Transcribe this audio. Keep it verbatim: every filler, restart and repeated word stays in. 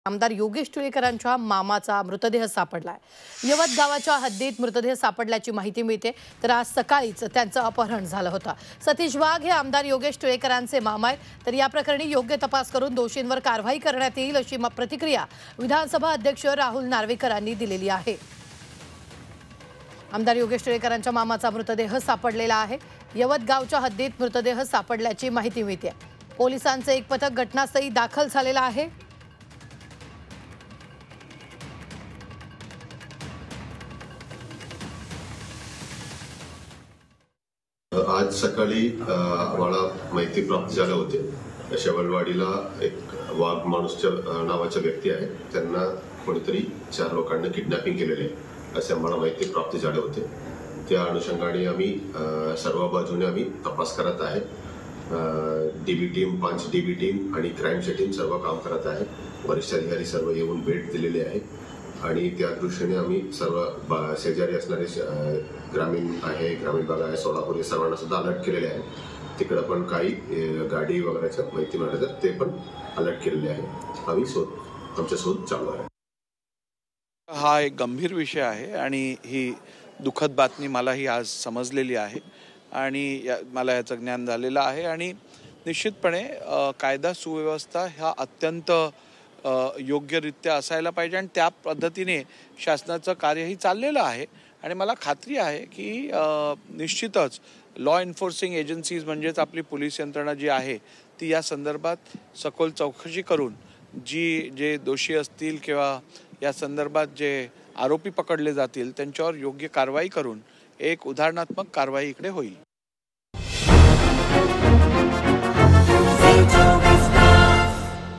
आमदार योगेश टिळेकरांच्या मामाचा मृतदेह सापडलाय। यवत गावाच्या हद्दीत मृतदेह सापडल्याची माहिती मिळते। तर आज सकाळीच त्यांचं अपहरण झालं होतं। सतीश वाघ हे आमदार योगेश टिळेकरांचे मामा आहेत। तर या प्रकरणी योग्य तपास करून दोषींवर कारवाई करण्यात येईल अशी प्रतिक्रिया विधानसभा अध्यक्ष राहुल नार्वेकरांनी दिलेली आहे। आमदार योगेश टिळेकरांच्या मामाचा मृतदेह सापडलेला आहे। यवत गावच्या हद्दीत मृतदेह सापडल्याची माहिती मिळते। पोलिसांचे एक पथक घटनास्थळी दाखल झालेलं आहे। आज सकाळी आम्हाला माहिती प्राप्त झाले होते। शवलवाडीला एक वाघ माणूसच्या नावाचा व्यक्ती आहे, त्यांना कोणीतरी चार लोकांना किडनॅपिंग केलेले आहे असे आम्हाला माहिती प्राप्त झाले होते। त्या अनुषंगाने आम्ही सर्व बाजूने आम्ही तपास करत आहे। डीबी टीम, पांच डीबी टीम आणि क्राईमची टीम सर्व काम करत आहे। वरिष्ठ अधिकारी सर्व येऊन भेट दिलेले आहे आणि त्या दृष्टीने आम्ही सर्व शेजारी असणारे ग्रामीण आहे, ग्रामीण भाग आहे, सोलापूर हे सर्वांना सुद्धा अलर्ट केलेले आहे। तिकडे पण काही गाडी वगैरेच्या माहिती मिळाली तर ते पण अलर्ट केलेले आहे। आम्ही शोध आमचा शोध चालू आहे। हा एक गंभीर विषय आहे आणि ही दुःखद बातमी मलाही आज समजलेली आहे आणि या, मला याचं ज्ञान झालेलं आहे आणि निश्चितपणे कायदा सुव्यवस्था ह्या अत्यंत योग्यरित्या असायला पाहिजे आणि त्या पद्धतीने शासनाचं कार्यही चाललेलं आहे आणि मला खात्री आहे की निश्चितच लॉ एन्फोर्सिंग एजन्सीज म्हणजेच आपली पोलीस यंत्रणा जी आहे ती या संदर्भात सखोल चौकशी करून जी जे दोषी असतील किंवा या संदर्भात जे आरोपी पकडले जातील त्यांच्यावर योग्य कारवाई करून एक उदाहरणात्मक कारवाई इकडे होईल।